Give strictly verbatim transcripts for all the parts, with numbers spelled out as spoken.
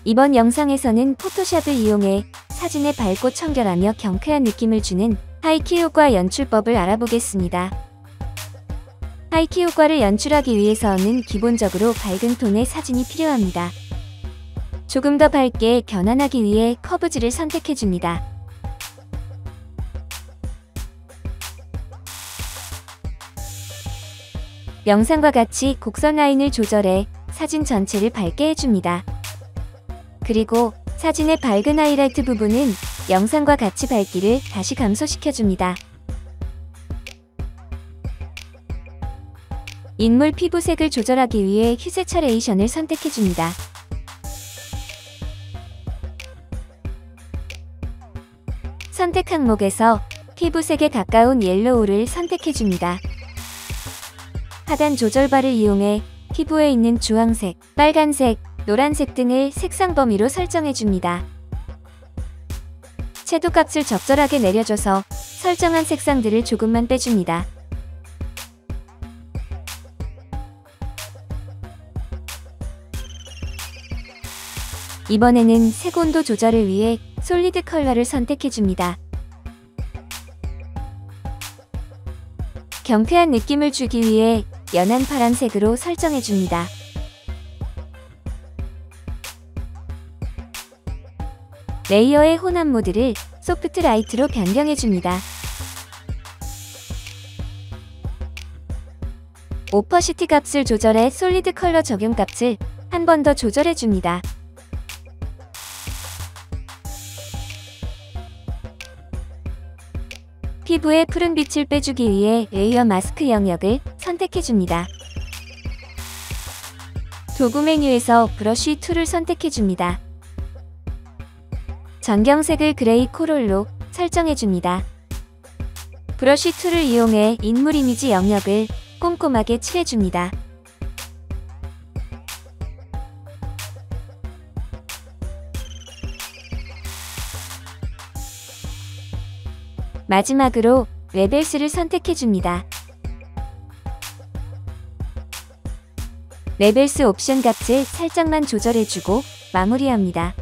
이번 영상에서는 포토샵을 이용해 사진에 밝고 청결하며 경쾌한 느낌을 주는 하이키 효과 연출법을 알아보겠습니다. 하이키 효과를 연출하기 위해서는 기본적으로 밝은 톤의 사진이 필요합니다. 조금 더 밝게 변환하기 위해 커브즈를 선택해줍니다. 영상과 같이 곡선 라인을 조절해 사진 전체를 밝게 해줍니다. 그리고 사진의 밝은 하이라이트 부분은 영상과 같이 밝기를 다시 감소시켜줍니다. 인물 피부색을 조절하기 위해 휴세처레이션을 선택해줍니다. 선택 항목에서 피부색에 가까운 옐로우를 선택해줍니다. 하단 조절바를 이용해 피부에 있는 주황색, 빨간색, 노란색 등을 색상 범위로 설정해줍니다. 채도값을 적절하게 내려줘서 설정한 색상들을 조금만 빼줍니다. 이번에는 색 온도 조절을 위해 솔리드 컬러를 선택해줍니다. 경쾌한 느낌을 주기 위해 연한 파란색으로 설정해줍니다. 레이어의 혼합 모드를 소프트 라이트로 변경해줍니다. 오퍼시티 값을 조절해 솔리드 컬러 적용 값을 한 번 더 조절해줍니다. 피부에 푸른 빛을 빼주기 위해 레이어 마스크 영역을 선택해줍니다. 도구 메뉴에서 브러쉬 툴을 선택해줍니다. 전경색을 그레이 코랄로 설정해줍니다. 브러쉬 툴을 이용해 인물 이미지 영역을 꼼꼼하게 칠해줍니다. 마지막으로 레벨스를 선택해줍니다. 레벨스 옵션 값을 살짝만 조절해주고 마무리합니다.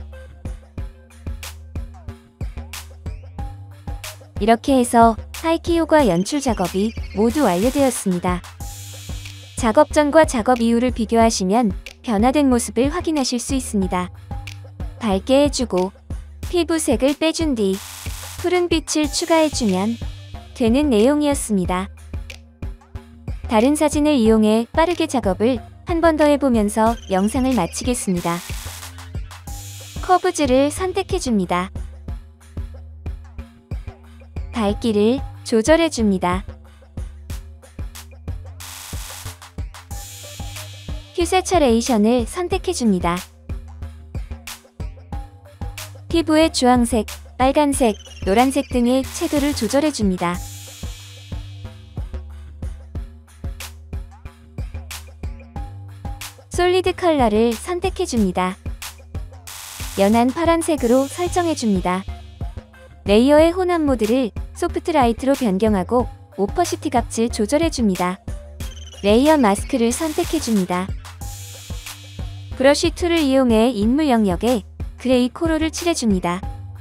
이렇게 해서 하이키 효과 연출 작업이 모두 완료되었습니다. 작업 전과 작업 이후를 비교하시면 변화된 모습을 확인하실 수 있습니다. 밝게 해주고 피부색을 빼준 뒤 푸른 빛을 추가해주면 되는 내용이었습니다. 다른 사진을 이용해 빠르게 작업을 한 번 더 해보면서 영상을 마치겠습니다. 커브즈를 선택해줍니다. 밝기를 조절해줍니다. 휴세처레이션을 선택해줍니다. 피부의 주황색, 빨간색, 노란색 등의 채도를 조절해줍니다. 솔리드 컬러를 선택해줍니다. 연한 파란색으로 설정해줍니다. 레이어의 혼합 모드를 소프트 라이트로 변경하고 오퍼시티 값을 조절해줍니다. 레이어 마스크를 선택해줍니다. 브러쉬 툴을 이용해 인물 영역에 그레이 코랄을 칠해줍니다.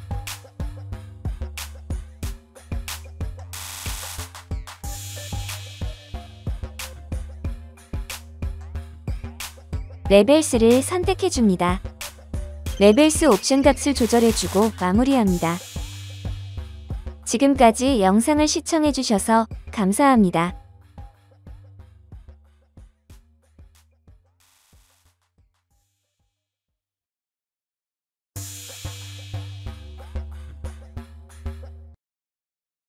레벨스를 선택해줍니다. 레벨스 옵션 값을 조절해주고 마무리합니다. 지금까지 영상을 시청해주셔서 감사합니다.